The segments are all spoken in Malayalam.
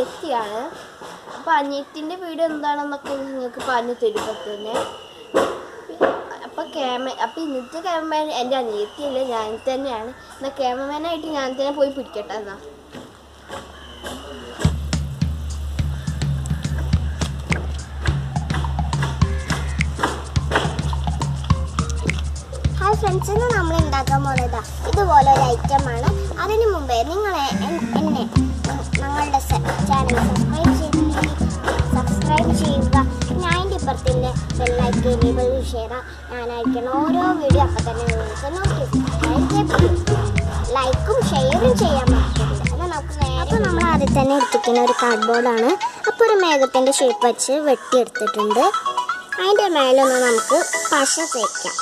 അനിയത്തിയാണ്. അപ്പോൾ അനിയത്തിൻ്റെ വീഡിയോ എന്താണെന്നൊക്കെ നിങ്ങൾക്ക് പറഞ്ഞു തരുമ്പോൾ തന്നെ. അപ്പോൾ ഇന്നത്തെ ക്യാമറമാൻ എൻ്റെ അനിയത്തിയല്ല, ഞാൻ തന്നെയാണ്. എന്നാൽ ക്യാമറമാനായിട്ട് ഞാൻ തന്നെ പോയി പിടിക്കട്ടെ. എന്നാ ഹായ് ഫ്രണ്ട്സ്, ഇന്ന് നമ്മൾ ഉണ്ടാക്കാൻ പോകുന്നത് ഇതുപോലെ ഒരു ഐറ്റമാണ്. അതിന് മുമ്പേ നിങ്ങൾ ഞങ്ങളുടെ ചാനൽ സബ്സ്ക്രൈബ് ചെയ്യുക. ഞാൻ എൻ്റെ ഇപ്പുറത്തിൻ്റെ ബെല്ലൈക്കൻ എനേബിൾ ഷെയർ ഞാനായിരിക്കണം ഓരോ വീഡിയോ അപ്പം തന്നെ നിങ്ങൾക്ക് ലൈക്കും ഷെയറും ചെയ്യാൻ പറ്റില്ല. എന്നാൽ നമുക്ക് അപ്പോൾ നമ്മൾ ആദ്യം തന്നെ എടുത്തിരിക്കുന്ന ഒരു കാർഡ്ബോർഡാണ്. അപ്പോൾ ഒരു മേഘത്തിൻ്റെ ഷേപ്പ് വെച്ച് വെട്ടിയെടുത്തിട്ടുണ്ട്. അതിൻ്റെ മേലൊന്ന് നമുക്ക് പശ തേക്കാം.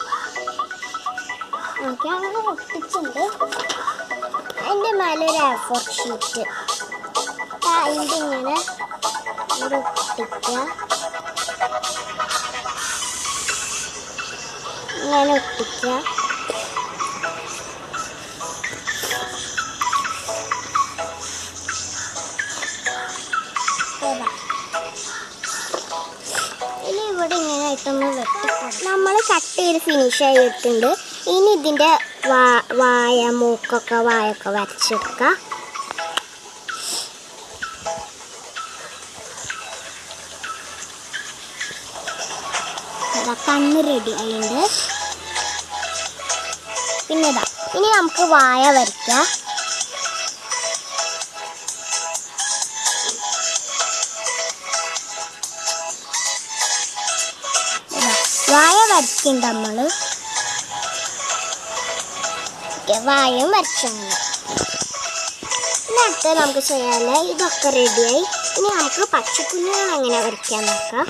ഓക്കെ, അങ്ങനെ ഒട്ടിച്ചുണ്ട്. അതിൻ്റെ മേലെ ഒരു A4 ഷീറ്റ് അതിൻ്റെ ഇങ്ങനെ ഒട്ടിക്കുക. ഇങ്ങനെ ഒട്ടിക്കുക. ഇനി ഇവിടെ ഇങ്ങനെ ആയിട്ടൊന്ന് വെട്ടിക്കൊടുക്കും. നമ്മൾ കട്ട് ചെയ്ത് ഫിനിഷ് ആയിട്ടുണ്ട്. ഇനി ഇതിൻ്റെ വായൊക്കെ വരച്ചെടുക്കുക. കണ്ണ് റെഡി ആയിട്ടുണ്ട്. പിന്നെ ഇനി നമുക്ക് വായ വരയ്ക്കാം. വായ വരയ്ക്കുന്നുണ്ട് നമ്മൾ. വായും വരച്ചാണ്. ഇനി അടുത്ത് നമുക്ക് ചെയ്യാനുള്ള ഇതൊക്കെ റെഡിയായി. ഇനി നമുക്ക് പച്ചക്കുഞ്ഞുങ്ങൾ എങ്ങനെ വരയ്ക്കാൻ നോക്കാം.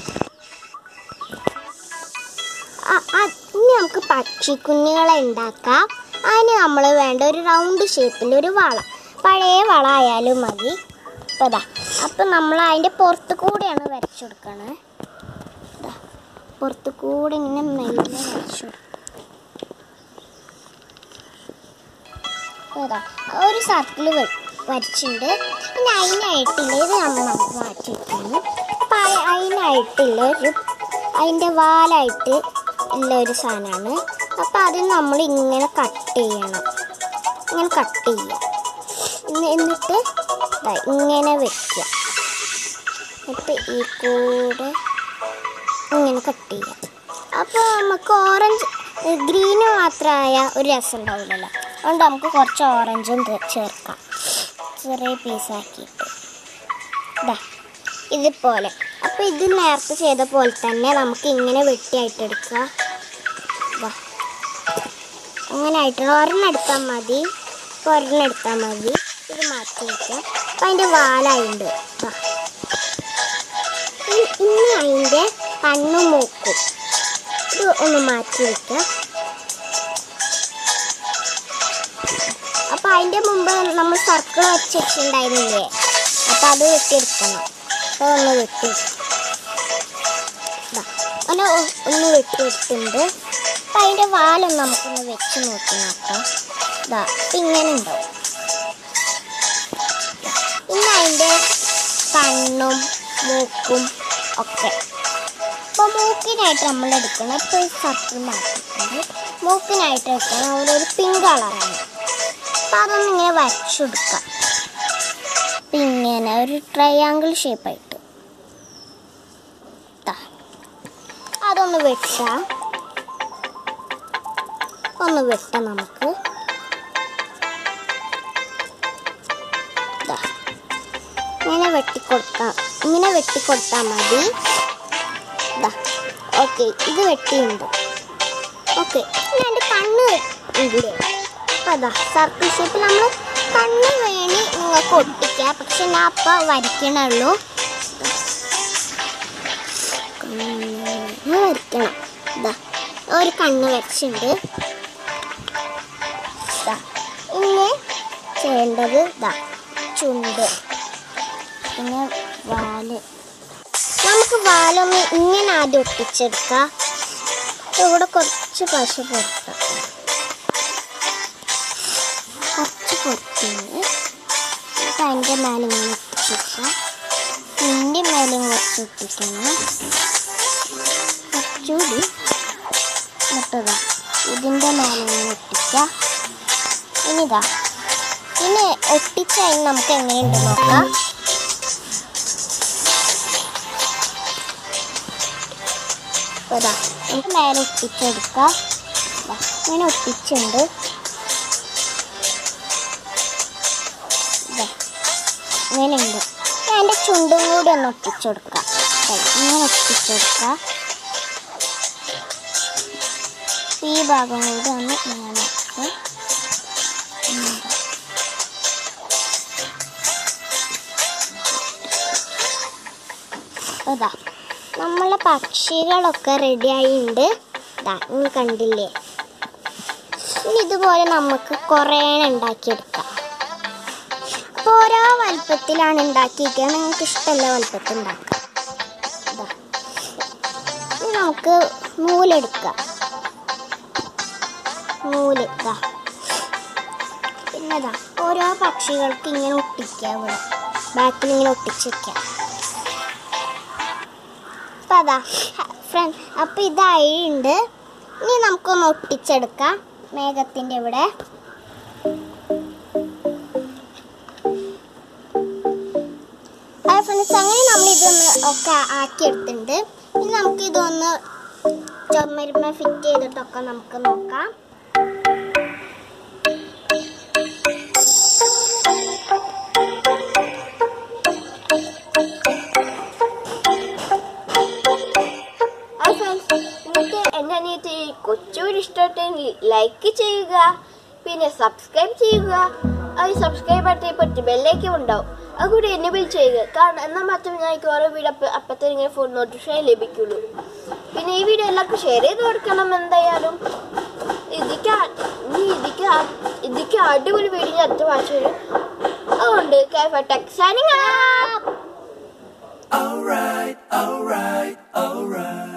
ഇനി നമുക്ക് പച്ചക്കുഞ്ഞുങ്ങളെ ഉണ്ടാക്കാം. അതിന് നമ്മൾ വേണ്ട ഒരു റൗണ്ട് ഷേപ്പിൽ ഒരു വള, പഴയ വള ആയാലും മതി. അപ്പം നമ്മൾ അതിൻ്റെ പുറത്ത് കൂടെയാണ് വരച്ചു കൊടുക്കണേ. പുറത്ത് കൂടെ ഇങ്ങനെ മെല്ലെ വരച്ചു കൊടുക്കും. ഒരു സർക്കിൾ വരച്ചിട്ടുണ്ട്. പിന്നെ അതിനായിട്ടില്ല, ഇത് നമ്മൾ മാറ്റി വയ്ക്കുന്നു. അപ്പം അതിനായിട്ടുള്ള അതിൻ്റെ വാലായിട്ട് ഉള്ള ഒരു സാധനമാണ്. അപ്പം അത് നമ്മൾ ഇങ്ങനെ കട്ട് ചെയ്യണം. ഇങ്ങനെ കട്ട് ചെയ്യുക. എന്നിട്ട് ഇങ്ങനെ വെക്കുക. എന്നിട്ട് ഈ കൂടെ ഇങ്ങനെ കട്ട് ചെയ്യുക. അപ്പോൾ നമുക്ക് ഗ്രീന് മാത്രമായ ഒരു രസം ഉണ്ടാവില്ലല്ലോ. അതുകൊണ്ട് നമുക്ക് കുറച്ച് ഓറഞ്ചും ചേർക്കാം, ചെറിയ പീസാക്കിയിട്ട്. ഇതുപോലെ. അപ്പോൾ ഇത് നേരത്തെ ചെയ്ത പോലെ തന്നെ നമുക്ക് ഇങ്ങനെ വെട്ടിയായിട്ടെടുക്കുക. അങ്ങനെ ആയിട്ട് ഒരെണ്ണം എടുത്താൽ മതി. ഇത് മാറ്റി വയ്ക്കുക. അപ്പം അതിൻ്റെ വാലായുണ്ട്. ഇനി അതിൻ്റെ കണ്ണും മൂക്കും ഇത് ഒന്ന് മാറ്റി വയ്ക്കുക. അപ്പം അതിൻ്റെ മുമ്പ് നമ്മൾ സർക്കിൾ വെച്ചിട്ടുണ്ടായിരുന്നില്ലേ, അപ്പം അത് വെട്ടിയെടുക്കണം. അപ്പോൾ ഒന്ന് വെട്ടിയെടുത്തിട്ടുണ്ട്. അപ്പം അതിൻ്റെ വാലൊന്ന് നമുക്കൊന്ന് വെച്ച് നോക്കാം. ഇങ്ങനെ ഉണ്ടാവും. ഇനി അതിൻ്റെ കണ്ണും മൂക്കും ഒക്കെ. അപ്പോൾ മൂക്കിനായിട്ട് നമ്മൾ എടുക്കണം. ഇപ്പോൾ ഈ സർക്കിൾ മാറ്റിയിട്ടുണ്ട്. മൂക്കിനായിട്ട് എടുക്കണം. അവിടെ ഒരു പിങ്ക് കളറാണ്. അപ്പം അതൊന്ന് ഇങ്ങനെ വരച്ചു കൊടുക്കാം. ഇങ്ങനെ ഒരു ട്രയാങ്കിൾ ഷേപ്പായിട്ട് അതൊന്ന് വെട്ടാം. നമുക്ക് ഇങ്ങനെ വെട്ടിക്കൊടുത്താൽ മതി. ഓക്കെ, ഇത് വെട്ടിയുണ്ട്. ഓക്കെ, ഇനി എൻ്റെ കണ്ണ് ഇവിടെ. അപ്പോൾ സർക്കിൾ ഷേപ്പിൽ നമ്മൾ കണ്ണ് വേണി നിങ്ങൾക്ക് ഒട്ടിക്കാം. പക്ഷെ ഞാൻ അപ്പം വരയ്ക്കണുള്ളൂ. വരയ്ക്കണം. ഒരു കണ്ണ് വരച്ചിട്ടുണ്ട്. ഇനി ചെയ്യേണ്ടത് ചുണ്ട്, പിന്നെ വാല്. നമുക്ക് വാലൊന്ന് ഇങ്ങനെ ആദ്യം ഒട്ടിച്ചെടുക്കാം. ഇവിടെ കുറച്ച് പശ പുറത്താം. കുറച്ച് പുറത്തുണ്ട്. അപ്പം അതിൻ്റെ മേലെ ഇങ്ങനെ ഒട്ടിക്കാം. ഇതിൻ്റെ മേലും കുറച്ച് ഒട്ടിക്കണം. കുറച്ചുകൂടി മുട്ടതാ ഇതിൻ്റെ മേലെ ഇങ്ങനെ ഒട്ടിക്കാം. ഇനിതാ ഇനി ഒട്ടിച്ചായി നമുക്ക് എങ്ങനെയുണ്ട് നോക്കാം. ഇതാ നമുക്ക് മേലെ ഒട്ടിച്ചെടുക്കാം. ഇങ്ങനെ ഒട്ടിച്ചുണ്ട്. ഇങ്ങനെയുണ്ട്. അതിൻ്റെ ചുണ്ടും കൂടി ഒന്ന് ഒട്ടിച്ചെടുക്കാം. ഇങ്ങനെ ഒട്ടിച്ചെടുക്കാം. ഈ ഭാഗം കൂടി ഒന്ന് ഇങ്ങനെ ഇതാ നമ്മളെ പക്ഷികളൊക്കെ റെഡിയായിട്ടുണ്ട്. ഇതാ നിങ്ങൾ കണ്ടില്ലേ. ഇനി ഇതുപോലെ നമുക്ക് കുറേ ഉണ്ടാക്കിയെടുക്കാം. അപ്പോൾ ഓരോ വലുപ്പത്തിലാണ് ഉണ്ടാക്കിയിരിക്കുക. നിങ്ങൾക്ക് ഇഷ്ടമുള്ള വലുപ്പത്തിൽ ഉണ്ടാക്കാം. ഇതാ ഇനി നമുക്ക് നൂലെടുക്കാം. നൂല് ഇതാ പിന്നെ ഇതാ ഓരോ പക്ഷികൾക്ക് ഇങ്ങനെ ഒട്ടിക്കുക. ഇവിടെ ബാക്കിൽ ഇങ്ങനെ ഒട്ടിച്ച് വയ്ക്കാം. അപ്പം അതാ ഫ്രണ്ട് അപ്പം ഇതായിട്ടുണ്ട്. ഇനി നമുക്കൊന്ന് ഒട്ടിച്ചെടുക്കാം മേഘത്തിൻ്റെ ഇവിടെ. ഫ്രണ്ട്സ് അങ്ങനെ നമ്മളിതൊന്ന് ഒക്കെ ആക്കിയെടുത്തിട്ടുണ്ട്. ഇനി നമുക്കിതൊന്ന് ചുമരുമ ഫിറ്റ് ചെയ്തിട്ടൊക്കെ നമുക്ക് നോക്കാം. നിങ്ങൾക്ക് എൻ്റെ അനിയത്തി കൊച്ചുകൂടി ഇഷ്ടപ്പെട്ടെങ്കിൽ ലൈക്ക് ചെയ്യുക, പിന്നെ സബ്സ്ക്രൈബ് ചെയ്യുക. അത് സബ്സ്ക്രൈബ് ബട്ടൺ പറ്റി ബെല്ലേക്കും ഉണ്ടാവും, അതുകൂടി എനേബിൾ ചെയ്യുക. കാരണം എന്നാൽ മാത്രമേ ഞങ്ങൾക്ക് ഓരോ വീഡിയോ അപ്പത്തന്നെ ഇങ്ങനെ ഫോൺ നോട്ടിഫിക്കേഷൻ ലഭിക്കുള്ളൂ. പിന്നെ ഈ വീഡിയോ എല്ലാവർക്കും ഷെയർ ചെയ്ത് കൊടുക്കണം. എന്തായാലും ഇതിക്ക് അടിപൊളി വീഡിയോ അടുത്ത വാച്ച് വരും. അതുകൊണ്ട് tech signing out. Alright, alright, alright.